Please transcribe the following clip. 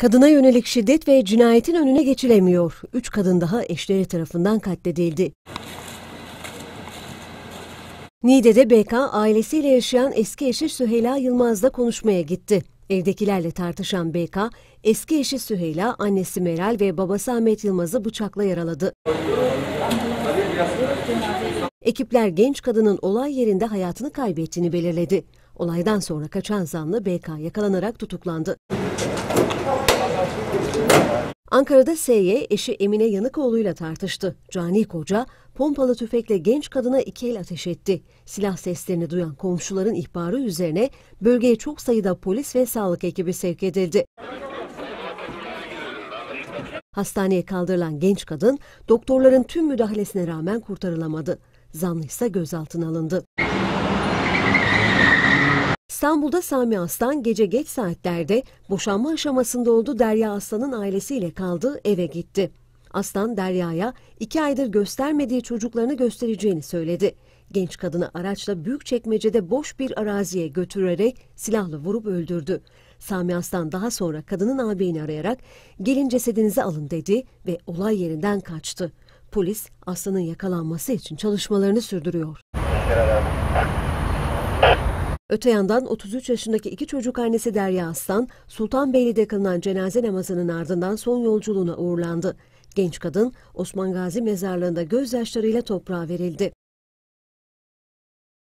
Kadına yönelik şiddet ve cinayetin önüne geçilemiyor. 3 kadın daha eşleri tarafından katledildi. Niğde'de BK ailesiyle yaşayan eski eşi Süheyla Yılmaz'la konuşmaya gitti. Evdekilerle tartışan BK, eski eşi Süheyla, annesi Meral ve babası Ahmet Yılmaz'ı bıçakla yaraladı. Ekipler genç kadının olay yerinde hayatını kaybettiğini belirledi. Olaydan sonra kaçan zanlı BK yakalanarak tutuklandı. Ankara'da SY eşi Emine Yanıkoğlu'yla tartıştı. Cani koca pompalı tüfekle genç kadına 2 el ateş etti. Silah seslerini duyan komşuların ihbarı üzerine bölgeye çok sayıda polis ve sağlık ekibi sevk edildi. Hastaneye kaldırılan genç kadın doktorların tüm müdahalesine rağmen kurtarılamadı. Zanlı ise gözaltına alındı. İstanbul'da Sami Aslan gece geç saatlerde boşanma aşamasında olduğu Derya Aslan'ın ailesiyle kaldığı eve gitti. Aslan Derya'ya 2 aydır göstermediği çocuklarını göstereceğini söyledi. Genç kadını araçla Büyükçekmece'de boş bir araziye götürerek silahla vurup öldürdü. Sami Aslan daha sonra kadının ağabeyini arayarak gelin cesedinizi alın dedi ve olay yerinden kaçtı. Polis Aslan'ın yakalanması için çalışmalarını sürdürüyor. Öte yandan 33 yaşındaki 2 çocuk annesi Derya Aslan, Sultanbeyli'de kılınan cenaze namazının ardından son yolculuğuna uğurlandı. Genç kadın Osman Gazi mezarlığında gözyaşlarıyla toprağa verildi.